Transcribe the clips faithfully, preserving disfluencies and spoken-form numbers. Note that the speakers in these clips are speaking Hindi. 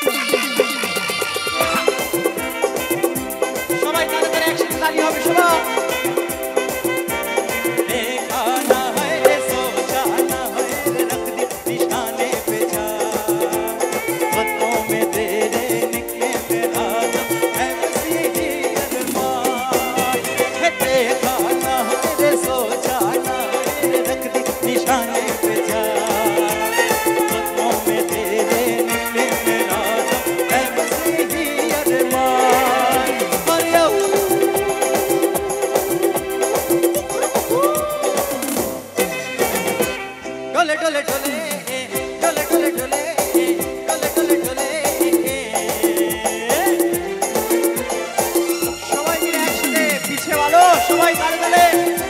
সবাই তাড়াতাড়ি অ্যাকশন খালি হবে সবাই। डोले डोले डोले डोले डोले डोले डोले डोले डोले সবাই মিলে একসাথে পিছে ভালো সবাই তালে তালে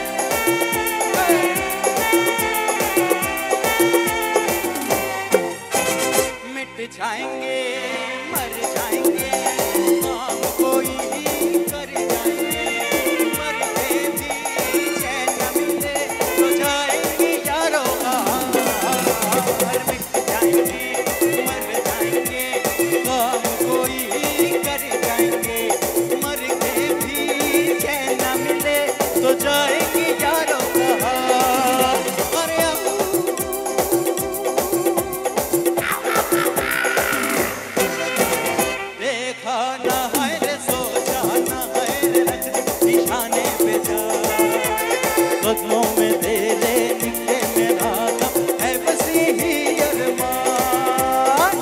मिट जाएंगे मर जाएंगे हम कोई कर जाएंगे मर के भी चैन न मिले तो जाएंगे यारों तो जाएंगे यारों कहाँ। अरे अब देखा ना है रे सोचा ना है रे रख निशाने पे जा कदमों में तेरे निकले मेरा दम है बस यही अरमान।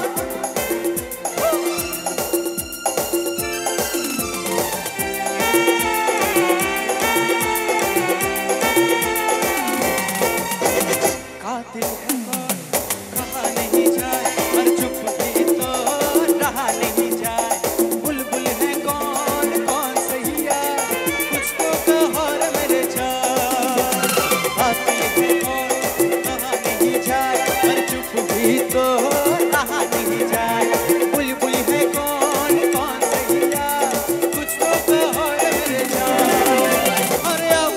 कातिल है कौन कहा नहीं जाए पर चुप भी तो रहा नहीं जाए बुलबुल है कौन कौन सही है कुछ तो कहो रे मेरे जान। कातिल है कौन कहा नहीं जाए पर चुप भी तो रहा नहीं जाए बुलबुल है कौन कौन सही है कुछ तो कहो रे मेरे जान। अरे अब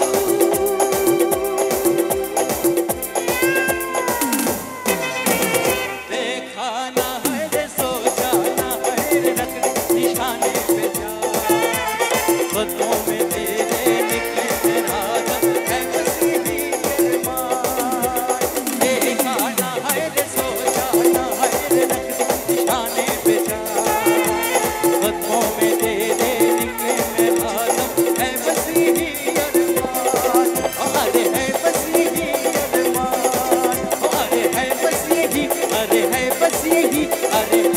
बदलों में तेरे निकले मेरा दम है बस यही अरमान। देखा ना है रे सोचा ना है रे रख निशाने पे जा बदलों में तेरे निकले मेरा दम है बस यही अरमान। अरे है बस यही अरमान अरे है बस यही अरे है बस यही अरे